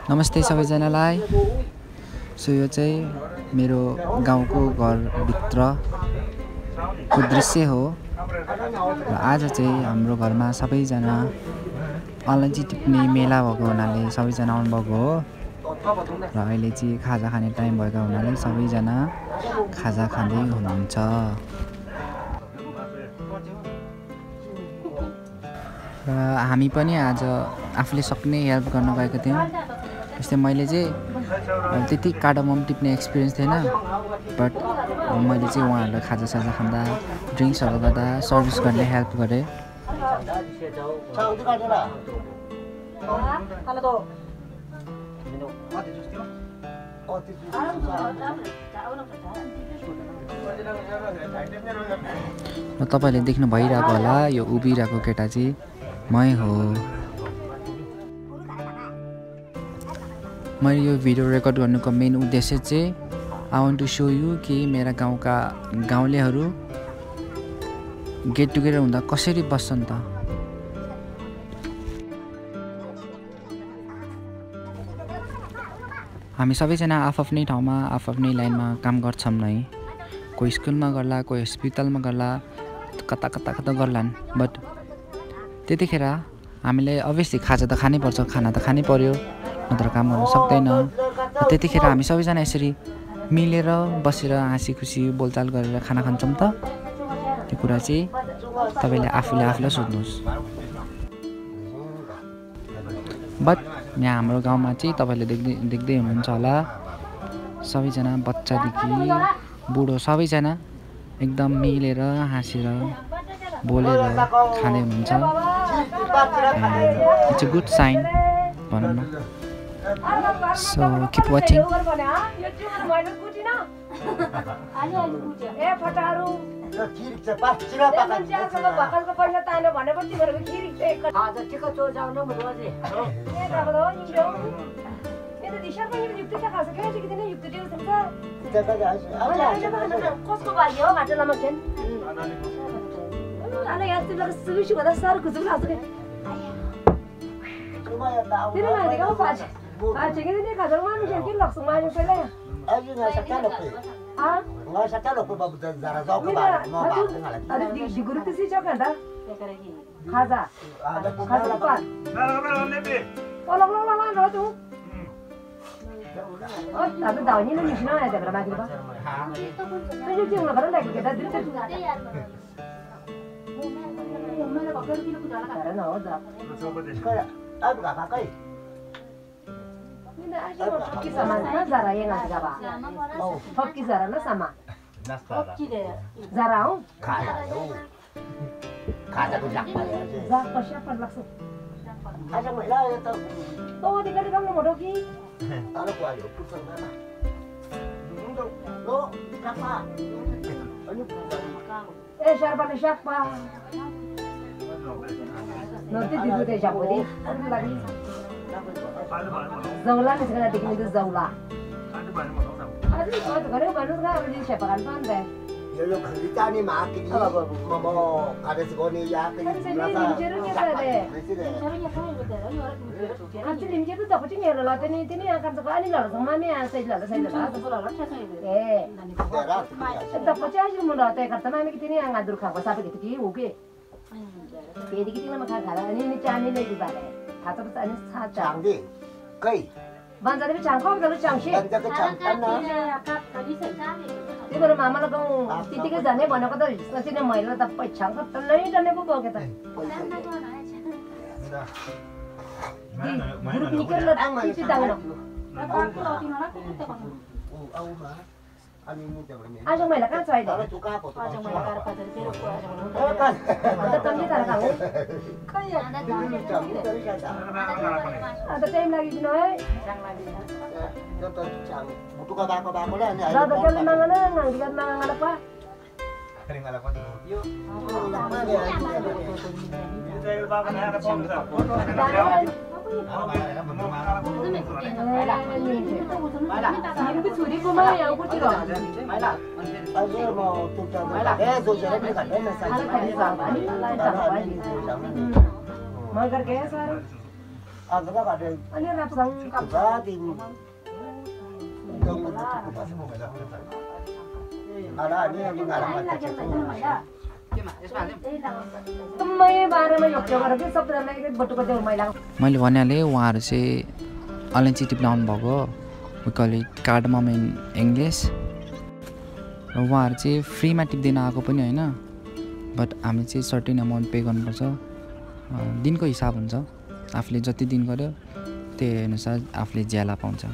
नमस्ते सबैजनालाई। सो यो चाहिँ मेरो गाउँको घरभित्रको दृश्य हो र आज चाहिँ हाम्रो घरमा सबैजना अलैँची टिप्ने मेला भएको हुनाले सबैजना आउनुभएको हो र अहिले चाहिँ खाजा खाने टाइम भएको हुनाले सबैजना खाजा खाँदै हुनुहुन्छ। र हामी पनि आज आफूले सक्ने हेल्प गर्न गएको थियौँ। जस्तै मैले चाहिँ त्यति कार्डमम टिप्ने एक्सपिरियन्स थिएन, बट मैले चाहिँ उहाँहरूलाई खाजासाजा खाँदा ड्रिङ्क्सहरू गर्दा सर्भिस गर्ने हेल्प गरेँ। र तपाईँले देख्नु भइरहेको होला यो उभिरहेको केटा चाहिँ मै हो। मैले यो भिडियो रेकर्ड गर्नुको मेन उद्देश्य चाहिँ I want to show you कि मेरा गाउँका गाउँलेहरू गेट टुगेदर हुँदा कसरी बस्छन् त। हामी सबैजना आफ्नै ठाउँमा आफ्नै लाइनमा काम गर्छौँ नै। कोही स्कुलमा गर्ला, कोही हस्पिटलमा गर्ला, कता कता कता गर्लान्। बट त्यतिखेर हामीले अभियसली खाजा त खानै पर्छ, खाना त खानै पर्यो, नत्र काम गर्न सक्दैन। र त्यतिखेर हामी सबैजना यसरी मिलेर बसेर हाँसी खुसी बोलचाल गरेर खाना खान्छौँ त। त्यो कुरा चाहिँ तपाईँले आफूलाई सोध्नुहोस्। बट यहाँ हाम्रो गाउँमा चाहिँ तपाईँले देख्दै हुनुहुन्छ होला सबैजना बच्चादेखि बुढो सबैजना एकदम मिलेर हाँसेर बोलेर खाँदै हुनुहुन्छ। इट्स अ गुड साइन भनौँ न। So keep watching. मामालाई गाउँ त्यतिकै जाने भनेको त हिस्किने महिला त पैसा त नै जाने पो गयो त आज महिला कहाँ छ अहिले? टाइम लागिदिनु है। Ani rapsang kap. मैले भनेहालेँ उहाँहरू चाहिँ अलैँची टिप्लाउनु भएको we call it cardamom in English र उहाँहरू चाहिँ फ्रीमा टिप्दैन आएको पनि होइन बट हामी चाहिँ सर्टेन अमाउन्ट पे गर्नुपर्छ दिनको हिसाब हुन्छ आफूले जति दिन गर्यो त्यही अनुसार आफूले ज्याला पाउँछ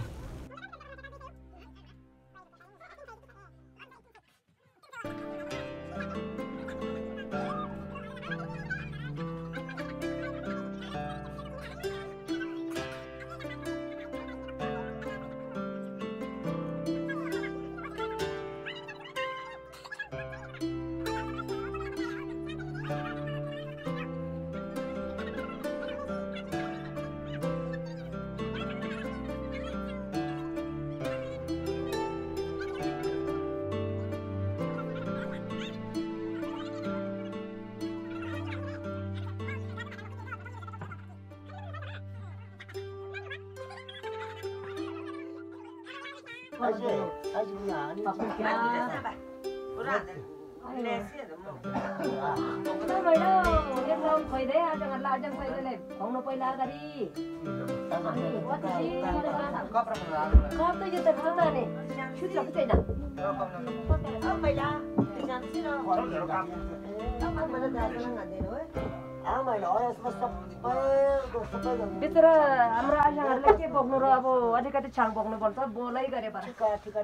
भित्र हाम्रो आशाहरूले के बोक्नु र अब अलिकति छाङ बोक्नु पर्छ बोलै गरे बा ठिका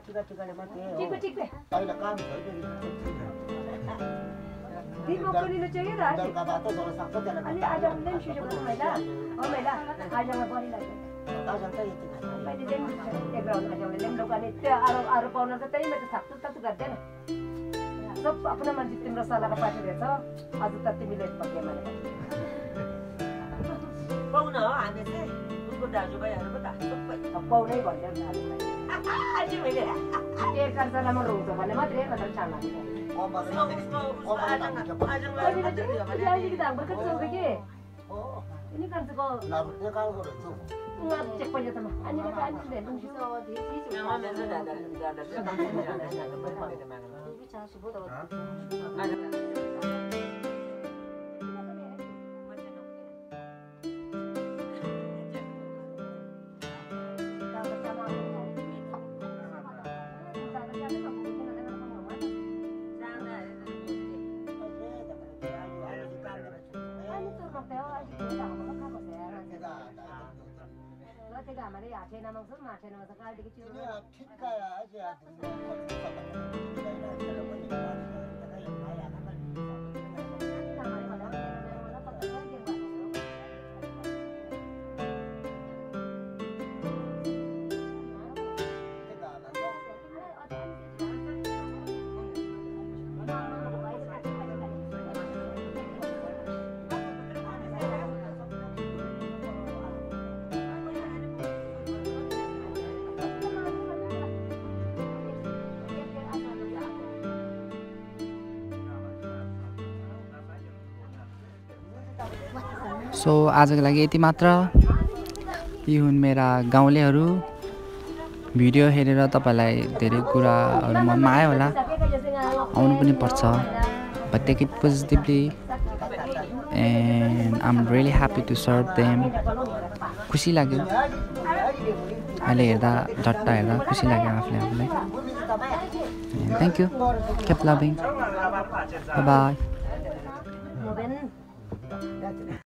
दिनको पुरिनु चाहिँ रात अनि आज पनि छिटो गर्नु महिला आजमा बढिरहेको मैले चाहिँ एक राउन्ड आजमा लेम दोकाने त्यो आरो पाउन त त्यही मात्र थाप्छु त गर्दैन सब आफ्नो मान्छे तिम्रो सल्लाहको पार्टी रहेछ आज त तिमीले बके माने पाउन हो हामी चाहिँ उसको दाजुभाइहरूको त सबै पाउनै भन्दै आज मैले एक कर्जलामा रोउँछ भने मात्रै नत्र Chama ini kan juga cek aja sama ani kan deh dong sih so di sini memang memang ada bicara subuh tahu हमारे आठे नामक सब आठे नामक का दिखे चीज़ ठीक है आज आज सो आजको लागि यति मात्र यी हुन् मेरा गाउँलेहरू भिडियो हेरेर तपाईलाई धेरै कुराहरु मनमा आयो होला आउनु पनि पर्छ but take it positively and I'm really happy to serve them खुसी लाग्यो अहिले हेर्दा झट्टा हेर्दा खुसी लाग्यो आफूले आफूलाई thank you keep loving bye bye